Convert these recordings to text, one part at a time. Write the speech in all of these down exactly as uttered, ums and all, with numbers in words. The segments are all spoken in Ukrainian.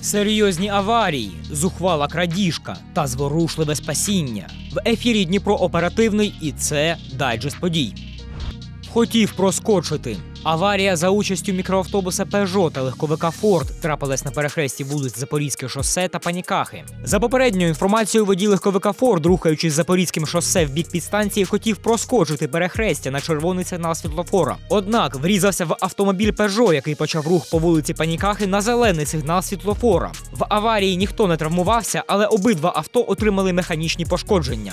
Серйозні аварії, зухвала крадіжка та зворушливе спасіння. В ефірі Дніпро Оперативний, і це дайджест подій. Хотів проскочити. Аварія за участю мікроавтобуса «Пежо» та легковика «Форд» трапилась на перехресті вулиць Запорізьке шосе та Панікахи. За попередньою інформацією, водій легковика «Форд», рухаючись Запорізьким шосе в бік підстанції, хотів проскочити перехрестя на червоний сигнал світлофора. Однак врізався в автомобіль «Пежо», який почав рух по вулиці Панікахи на зелений сигнал світлофора. В аварії ніхто не травмувався, але обидва авто отримали механічні пошкодження.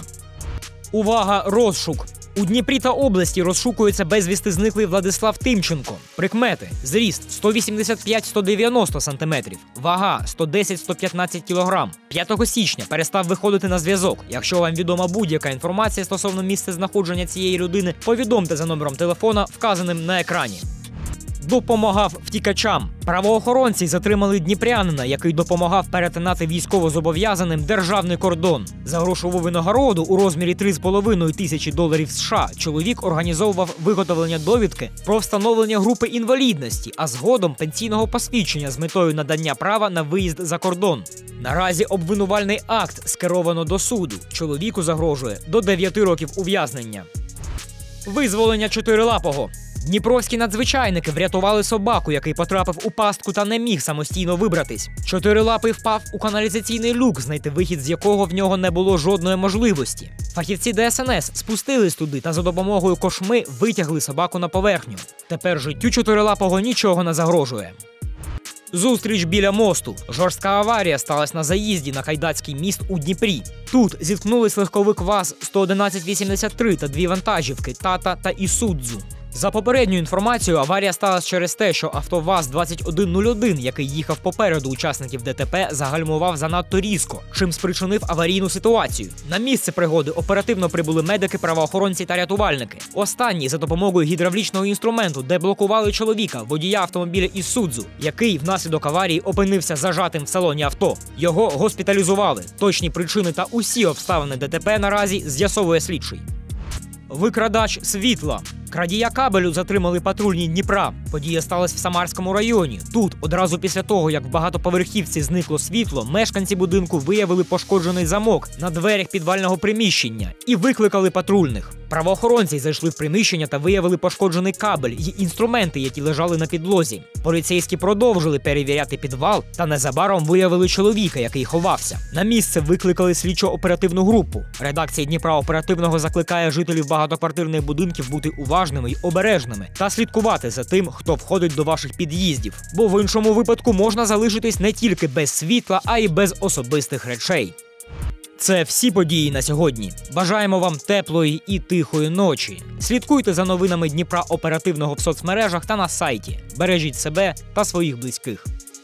Увага! Розшук! У Дніпрі та області розшукується безвісти зниклий Владислав Тимченко. Прикмети: зріст сто вісімдесят п'ять - сто дев'яносто сантиметрів, вага сто десять - сто п'ятнадцять кілограм. п'ятого січня перестав виходити на зв'язок. Якщо вам відома будь-яка інформація стосовно місця знаходження цієї людини, повідомте за номером телефона, вказаним на екрані. Допомагав втікачам. Правоохоронці затримали дніпрянина, який допомагав перетинати військовозобов'язаним державний кордон. За грошову винагороду у розмірі три з половиною тисячі доларів США чоловік організовував виготовлення довідки про встановлення групи інвалідності, а згодом пенсійного посвідчення з метою надання права на виїзд за кордон. Наразі обвинувальний акт скеровано до суду. Чоловіку загрожує до дев'яти років ув'язнення. Визволення чотирилапого. Дніпровські надзвичайники врятували собаку, який потрапив у пастку та не міг самостійно вибратись. Чотирилапий впав у каналізаційний люк, знайти вихід з якого в нього не було жодної можливості. Фахівці Де Ес Ен Ес спустились туди та за допомогою кошми витягли собаку на поверхню. Тепер життю чотирилапого нічого не загрожує. Зустріч біля мосту. Жорстка аварія сталася на заїзді на Кайдацький міст у Дніпрі. Тут зіткнулись легковик ВАЗ сто одинадцять вісімдесят три та дві вантажівки «Тата» та «Ісудзу». За попередньою інформацією, аварія сталася через те, що авто ВАЗ двадцять один нуль один, який їхав попереду учасників Де Те Пе, загальмував занадто різко, чим спричинив аварійну ситуацію. На місце пригоди оперативно прибули медики, правоохоронці та рятувальники. Останні за допомогою гідравлічного інструменту деблокували чоловіка, водія автомобіля «Ісудзу», який внаслідок аварії опинився зажатим в салоні авто. Його госпіталізували. Точні причини та усі обставини Де Те Пе наразі з'ясовує слідчий. Викрадач світла. Крадія кабелю затримали патрульні Дніпра. Подія сталася в Самарському районі. Тут, одразу після того, як в багатоповерхівці зникло світло, мешканці будинку виявили пошкоджений замок на дверях підвального приміщення і викликали патрульних. Правоохоронці зайшли в приміщення та виявили пошкоджений кабель і інструменти, які лежали на підлозі. Поліцейські продовжили перевіряти підвал та незабаром виявили чоловіка, який ховався. На місце викликали слідчо-оперативну групу. Редакція Дніпра Оперативного закликає жителів багатоквартирних будинків бути уважними й обережними та слідкувати за тим, хто входить до ваших під'їздів. Бо в іншому випадку можна залишитись не тільки без світла, а й без особистих речей. Це всі події на сьогодні. Бажаємо вам теплої і тихої ночі. Слідкуйте за новинами Дніпра Оперативного в соцмережах та на сайті. Бережіть себе та своїх близьких.